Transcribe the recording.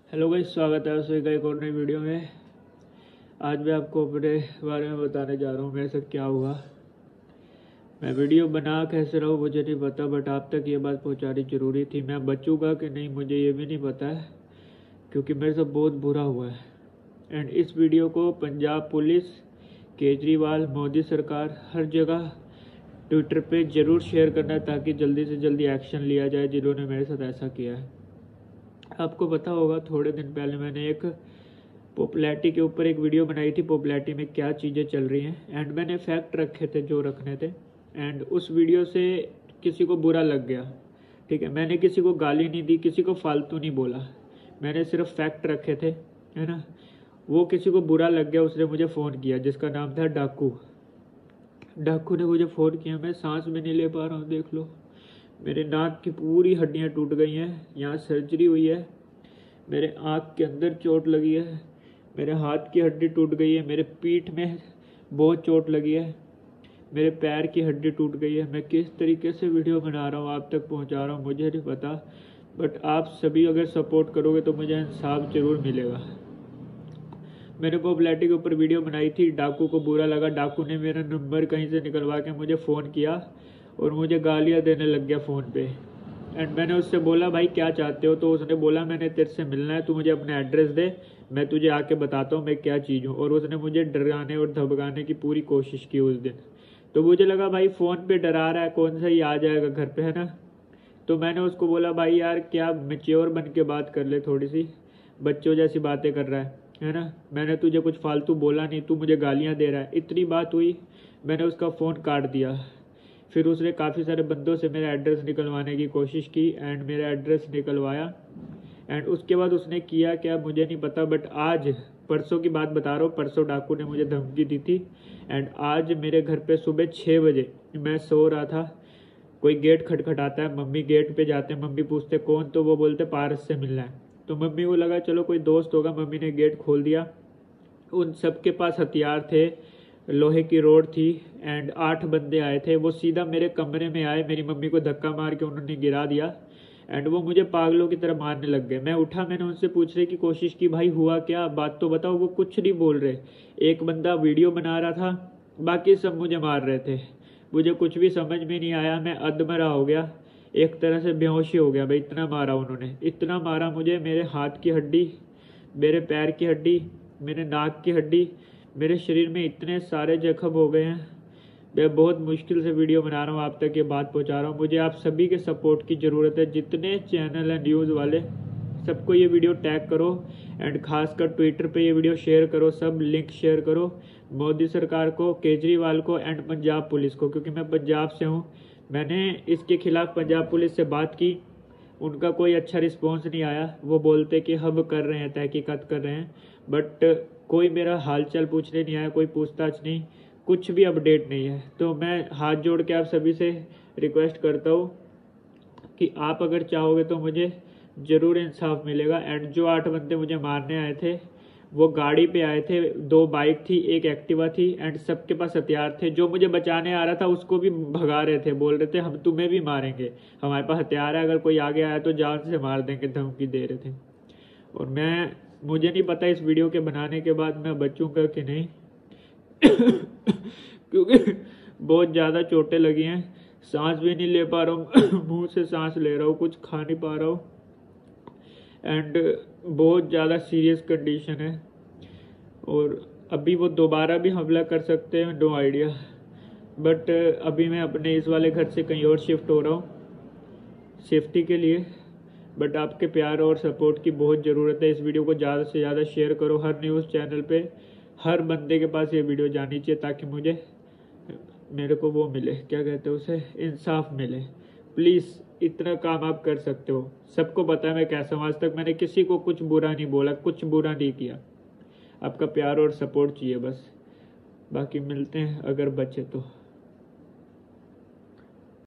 Hello guys, स्वागत है आपसे एक और नई वीडियो में। आज मैं आपको अपने बारे में बताने जा रहा हूँ मेरे साथ क्या हुआ। मैं वीडियो बना कैसे रहा हूँ मुझे नहीं पता, बट आप तक ये बात पहुँचानी ज़रूरी थी। मैं बचूंगा कि नहीं मुझे ये भी नहीं पता है, क्योंकि मेरे साथ बहुत बुरा हुआ है। एंड इस वीडियो को पंजाब पुलिस, केजरीवाल, मोदी सरकार, हर जगह ट्विटर पे ज़रूर शेयर करना है, ताकि जल्दी से जल्दी एक्शन लिया जाए जिन्होंने मेरे साथ ऐसा किया है। आपको पता होगा, थोड़े दिन पहले मैंने एक पॉपुलैरिटी के ऊपर एक वीडियो बनाई थी, पॉपुलैरिटी में क्या चीज़ें चल रही हैं। एंड मैंने फैक्ट रखे थे जो रखने थे। एंड उस वीडियो से किसी को बुरा लग गया, ठीक है। मैंने किसी को गाली नहीं दी, किसी को फालतू नहीं बोला, मैंने सिर्फ फैक्ट रखे थे, है ना। वो किसी को बुरा लग गया, उसने मुझे फ़ोन किया, जिसका नाम था डाकू। डाकू ने मुझे फ़ोन किया, मैं सांस भी नहीं ले पा रहा हूँ, देख लो। मेरे नाक की पूरी हड्डियाँ टूट गई हैं, यहाँ सर्जरी हुई है, मेरे आँख के अंदर चोट लगी है, मेरे हाथ की हड्डी टूट गई है, मेरे पीठ में बहुत चोट लगी है, मेरे पैर की हड्डी टूट गई है। मैं किस तरीके से वीडियो बना रहा हूँ, आप तक पहुँचा रहा हूँ, मुझे नहीं पता, बट आप सभी अगर सपोर्ट करोगे तो मुझे इंसाफ ज़रूर मिलेगा। मैंने पॉपुलैरिटी के ऊपर वीडियो बनाई थी, डाकू को बुरा लगा। डाकू ने मेरा नंबर कहीं से निकलवा के मुझे फ़ोन किया और मुझे गालियाँ देने लग गया फ़ोन पे। एंड मैंने उससे बोला, भाई क्या चाहते हो? तो उसने बोला, मैंने तेरे से मिलना है, तू मुझे अपना एड्रेस दे, मैं तुझे आके बताता हूँ मैं क्या चीज़ हूँ। और उसने मुझे डराने और धमकाने की पूरी कोशिश की उस दिन। तो मुझे लगा भाई फ़ोन पे डरा रहा है, कौन सा ही आ जाएगा घर पे, है ना। तो मैंने उसको बोला, भाई यार क्या मैच्योर बन के बात कर ले, थोड़ी सी बच्चों जैसी बातें कर रहा है ना। मैंने तुझे कुछ फालतू बोला नहीं, तू मुझे गालियाँ दे रहा है। इतनी बात हुई, मैंने उसका फ़ोन काट दिया। फिर उसने काफ़ी सारे बंदों से मेरा एड्रेस निकलवाने की कोशिश की एंड मेरा एड्रेस निकलवाया। एंड उसके बाद उसने किया क्या मुझे नहीं पता, बट आज परसों की बात बता रहा हूँ, परसों डाकू ने मुझे धमकी दी थी। एंड आज मेरे घर पे सुबह 6 बजे मैं सो रहा था, कोई गेट खटखटाता है, मम्मी गेट पे जाते हैं, मम्मी पूछते कौन, तो वो बोलते पारस से मिलना है। तो मम्मी को लगा चलो कोई दोस्त होगा, मम्मी ने गेट खोल दिया। उन सबके पास हथियार थे, लोहे की रोड थी। एंड 8 बंदे आए थे, वो सीधा मेरे कमरे में आए, मेरी मम्मी को धक्का मार के उन्होंने गिरा दिया। एंड वो मुझे पागलों की तरह मारने लग गए। मैं उठा, मैंने उनसे पूछने की कोशिश की, भाई हुआ क्या, बात तो बताओ। वो कुछ नहीं बोल रहे। एक बंदा वीडियो बना रहा था, बाकी सब मुझे मार रहे थे। मुझे कुछ भी समझ में नहीं आया, मैं अधमरा हो गया, एक तरह से बेहोशी हो गया भाई। इतना मारा उन्होंने, इतना मारा मुझे, मेरे हाथ की हड्डी, मेरे पैर की हड्डी, मेरे नाक की हड्डी, मेरे शरीर में इतने सारे जख्म हो गए हैं। मैं बहुत मुश्किल से वीडियो बना रहा हूँ, आप तक ये बात पहुँचा रहा हूँ। मुझे आप सभी के सपोर्ट की ज़रूरत है, जितने चैनल हैं न्यूज़ वाले, सबको ये वीडियो टैग करो। एंड खासकर ट्विटर पे ये वीडियो शेयर करो, सब लिंक शेयर करो मोदी सरकार को, केजरीवाल को एंड पंजाब पुलिस को, क्योंकि मैं पंजाब से हूँ। मैंने इसके खिलाफ पंजाब पुलिस से बात की, उनका कोई अच्छा रिस्पॉन्स नहीं आया। वो बोलते कि हम कर रहे हैं, तहकीकात कर रहे हैं, बट कोई मेरा हालचाल पूछने नहीं आया, कोई पूछताछ नहीं, कुछ भी अपडेट नहीं है। तो मैं हाथ जोड़ के आप सभी से रिक्वेस्ट करता हूँ कि आप अगर चाहोगे तो मुझे ज़रूर इंसाफ मिलेगा। एंड जो 8 बंदे मुझे मारने आए थे, वो गाड़ी पे आए थे, 2 बाइक थी, एक एक्टिवा थी, एंड सबके पास हथियार थे। जो मुझे बचाने आ रहा था उसको भी भगा रहे थे, बोल रहे थे हम तुम्हें भी मारेंगे, हमारे पास हथियार है, अगर कोई आगे आया तो जान से मार देंगे, धमकी दे रहे थे। और मुझे नहीं पता इस वीडियो के बनाने के बाद मैं बचूंगा कि नहीं क्योंकि बहुत ज़्यादा चोटें लगी हैं, सांस भी नहीं ले पा रहा हूँ मुंह से सांस ले रहा हूँ, कुछ खा नहीं पा रहा हूँ। एंड बहुत ज़्यादा सीरियस कंडीशन है, और अभी वो दोबारा भी हमला कर सकते हैं, नो आइडिया। बट अभी मैं अपने इस वाले घर से कहीं और शिफ्ट हो रहा हूँ सेफ्टी के लिए। बट आपके प्यार और सपोर्ट की बहुत ज़रूरत है। इस वीडियो को ज़्यादा से ज़्यादा शेयर करो, हर न्यूज़ चैनल पे, हर बंदे के पास ये वीडियो जानी चाहिए, ताकि मेरे को वो मिले, क्या कहते हैं उसे, इंसाफ मिले। प्लीज़ इतना काम आप कर सकते हो। सबको पता है मैं कैसा हूँ, आज तक मैंने किसी को कुछ बुरा नहीं बोला, कुछ बुरा नहीं किया। आपका प्यार और सपोर्ट चाहिए बस, बाकी मिलते हैं अगर बचे तो।